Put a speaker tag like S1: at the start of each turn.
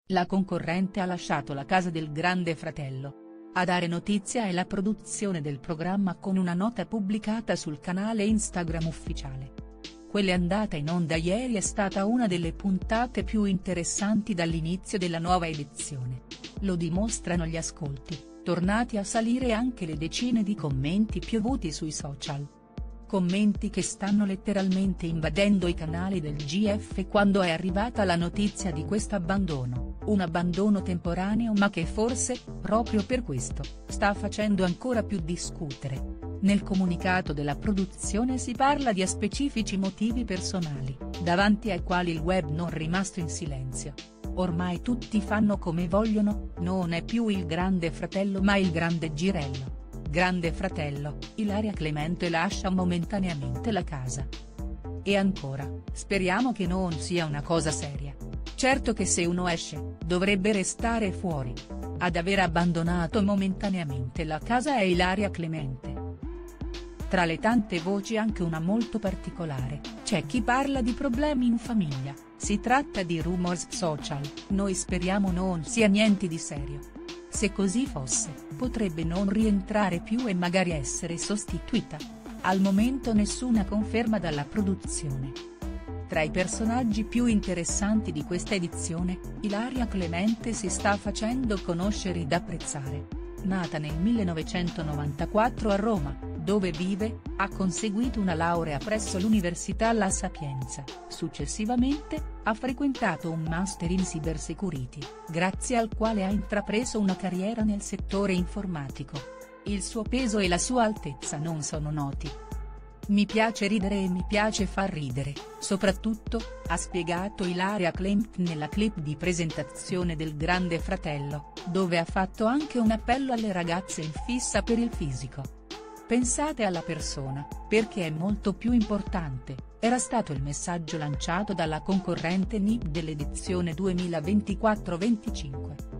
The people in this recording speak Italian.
S1: La concorrente ha lasciato la casa del Grande Fratello. A dare notizia è la produzione del programma con una nota pubblicata sul canale Instagram ufficiale. Quella andata in onda ieri è stata una delle puntate più interessanti dall'inizio della nuova edizione. Lo dimostrano gli ascolti, tornati a salire, e anche le decine di commenti piovuti sui social. Commenti che stanno letteralmente invadendo i canali del GF quando è arrivata la notizia di questo abbandono, un abbandono temporaneo ma che forse, proprio per questo, sta facendo ancora più discutere. Nel comunicato della produzione si parla di specifici motivi personali, davanti ai quali il web non è rimasto in silenzio. Ormai tutti fanno come vogliono, non è più il Grande Fratello ma il Grande Girello. Grande Fratello, Ilaria Clemente lascia momentaneamente la casa. E ancora, speriamo che non sia una cosa seria. Certo che se uno esce, dovrebbe restare fuori. Ad aver abbandonato momentaneamente la casa è Ilaria Clemente. Tra le tante voci anche una molto particolare, c'è chi parla di problemi in famiglia, si tratta di rumors social, noi speriamo non sia niente di serio. Se così fosse, potrebbe non rientrare più e magari essere sostituita. Al momento nessuna conferma dalla produzione. Tra i personaggi più interessanti di questa edizione, Ilaria Clemente si sta facendo conoscere ed apprezzare. Nata nel 1994 a Roma, dove vive, ha conseguito una laurea presso l'Università La Sapienza, successivamente, ha frequentato un master in cybersecurity, grazie al quale ha intrapreso una carriera nel settore informatico. Il suo peso e la sua altezza non sono noti. Mi piace ridere e mi piace far ridere, soprattutto, ha spiegato Ilaria Clemente nella clip di presentazione del Grande Fratello, dove ha fatto anche un appello alle ragazze in fissa per il fisico. Pensate alla persona, perché è molto più importante, era stato il messaggio lanciato dalla concorrente NIP dell'edizione 2024-25.